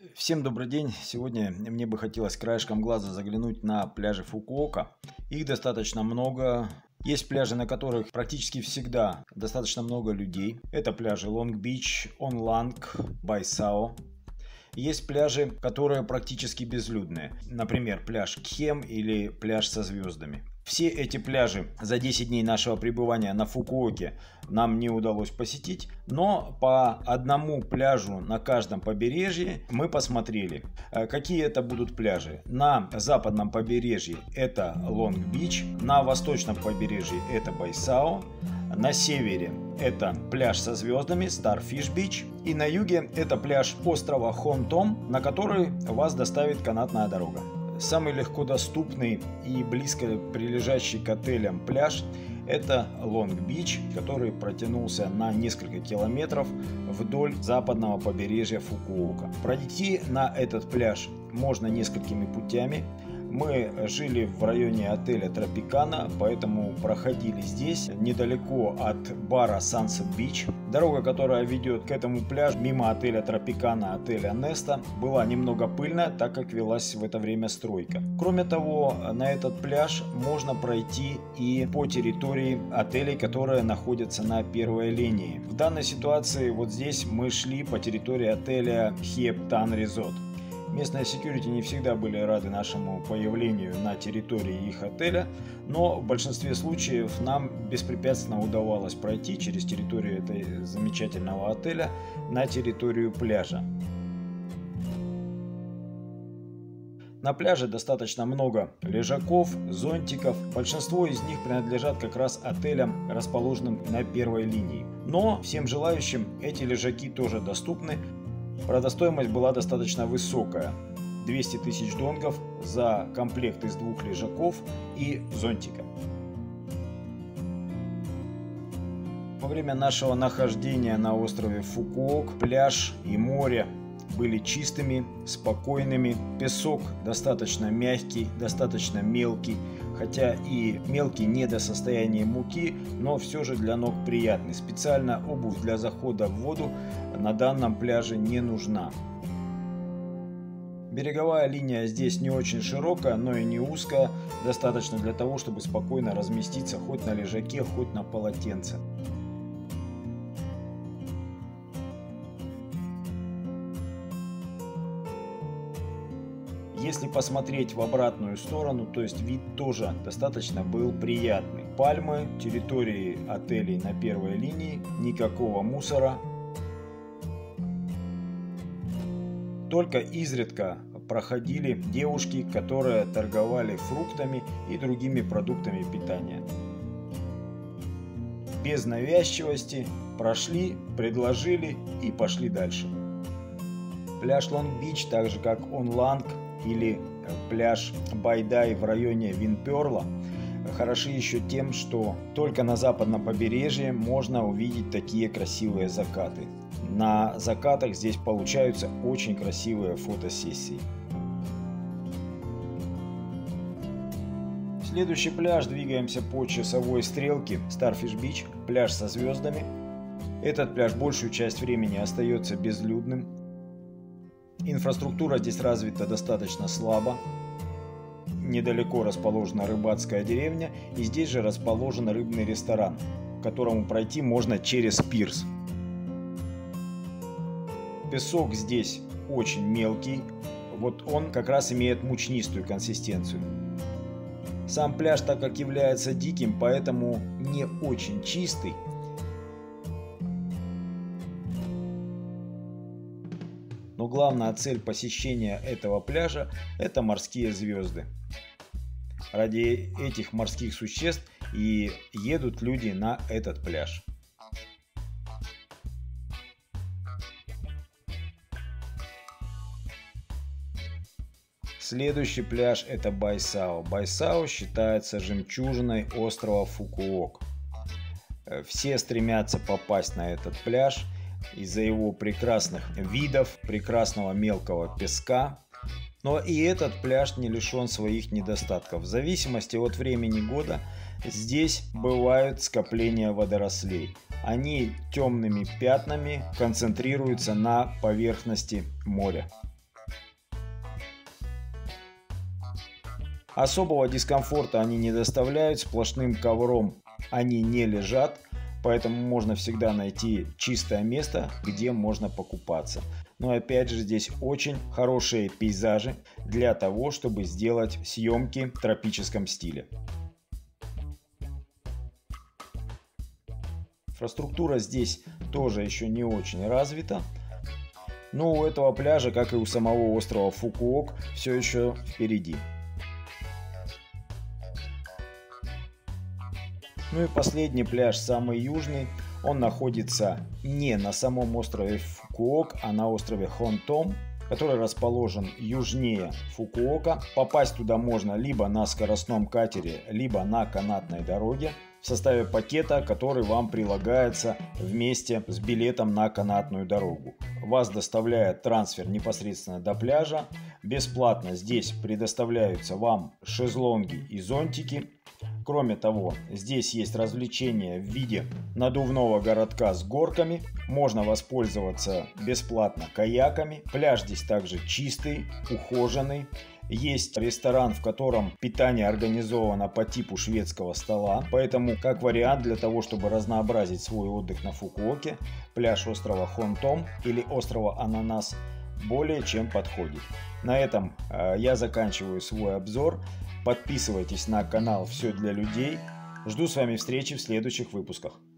Всем добрый день! Сегодня мне бы хотелось краешком глаза заглянуть на пляжи Фукуока. Их достаточно много. Есть пляжи, на которых практически всегда достаточно много людей. Это пляжи Лонг-Бич, Онланг, Байсао. Есть пляжи, которые практически безлюдные. Например, пляж Кхем или пляж со звездами. Все эти пляжи за 10 дней нашего пребывания на Фукуоке нам не удалось посетить, но по одному пляжу на каждом побережье мы посмотрели. Какие это будут пляжи? На западном побережье это Лонг-Бич, на восточном побережье это Байсао, на севере это пляж со звездами Starfish Beach, и на юге это пляж острова Хонтом, на который вас доставит канатная дорога. Самый легко доступный и близко прилежащий к отелям пляж – это Лонг-Бич, который протянулся на несколько километров вдоль западного побережья Фукуока. Пройти на этот пляж можно несколькими путями. Мы жили в районе отеля Тропикана, поэтому проходили здесь, недалеко от бара Sunset Beach. Дорога, которая ведет к этому пляжу, мимо отеля Тропикана, отеля Неста, была немного пыльная, так как велась в это время стройка. Кроме того, на этот пляж можно пройти и по территории отелей, которые находятся на первой линии. В данной ситуации вот здесь мы шли по территории отеля Хептан Резорт. Местные секьюрити не всегда были рады нашему появлению на территории их отеля, но в большинстве случаев нам беспрепятственно удавалось пройти через территорию этого замечательного отеля на территорию пляжа. На пляже достаточно много лежаков, зонтиков. Большинство из них принадлежат как раз отелям, расположенным на первой линии. Но всем желающим эти лежаки тоже доступны. Правда, стоимость была достаточно высокая – 200 тысяч донгов за комплект из 2 лежаков и зонтика. Во время нашего нахождения на острове Фукуок пляж и море были чистыми, спокойными. Песок достаточно мягкий, достаточно мелкий, хотя и мелкий не до состояния муки, но все же для ног приятный. Специально обувь для захода в воду на данном пляже не нужна. Береговая линия здесь не очень широкая, но и не узкая, достаточно для того, чтобы спокойно разместиться хоть на лежаке, хоть на полотенце. Если посмотреть в обратную сторону, то есть вид тоже достаточно был приятный. Пальмы, территории отелей на первой линии, никакого мусора. Только изредка проходили девушки, которые торговали фруктами и другими продуктами питания. Без навязчивости прошли, предложили и пошли дальше. Пляж Лонг-Бич, так же как Онланг или пляж Байдай в районе Винперла, хороши еще тем, что только на западном побережье можно увидеть такие красивые закаты. На закатах здесь получаются очень красивые фотосессии. Следующий пляж, двигаемся по часовой стрелке, Starfish Beach, пляж со звездами. Этот пляж большую часть времени остается безлюдным. Инфраструктура здесь развита достаточно слабо. Недалеко расположена рыбацкая деревня, и здесь же расположен рыбный ресторан, к которому пройти можно через пирс. Песок здесь очень мелкий, вот он как раз имеет мучнистую консистенцию. Сам пляж, так как является диким, поэтому не очень чистый. Но главная цель посещения этого пляжа – это морские звезды. Ради этих морских существ и едут люди на этот пляж. Следующий пляж – это Байсао. Байсао считается жемчужиной острова Фукуок. Все стремятся попасть на этот пляж из-за его прекрасных видов, прекрасного мелкого песка. Но и этот пляж не лишен своих недостатков. В зависимости от времени года здесь бывают скопления водорослей. Они темными пятнами концентрируются на поверхности моря. Особого дискомфорта они не доставляют, сплошным ковром они не лежат, поэтому можно всегда найти чистое место, где можно покупаться. Но опять же, здесь очень хорошие пейзажи для того, чтобы сделать съемки в тропическом стиле. Инфраструктура здесь тоже еще не очень развита. Но у этого пляжа, как и у самого острова Фукуок, все еще впереди. Ну и последний пляж, самый южный, он находится не на самом острове Фукуок, а на острове Хонтом, который расположен южнее Фукуока. Попасть туда можно либо на скоростном катере, либо на канатной дороге в составе пакета, который вам прилагается вместе с билетом на канатную дорогу. Вас доставляет трансфер непосредственно до пляжа. Бесплатно здесь предоставляются вам шезлонги и зонтики. Кроме того, здесь есть развлечения в виде надувного городка с горками. Можно воспользоваться бесплатно каяками. Пляж здесь также чистый, ухоженный. Есть ресторан, в котором питание организовано по типу шведского стола. Поэтому, как вариант для того, чтобы разнообразить свой отдых на Фукуоке, пляж острова Хонтом или острова Ананас более чем подходит. На этом я заканчиваю свой обзор. Подписывайтесь на канал «Все для людей». Жду с вами встречи в следующих выпусках.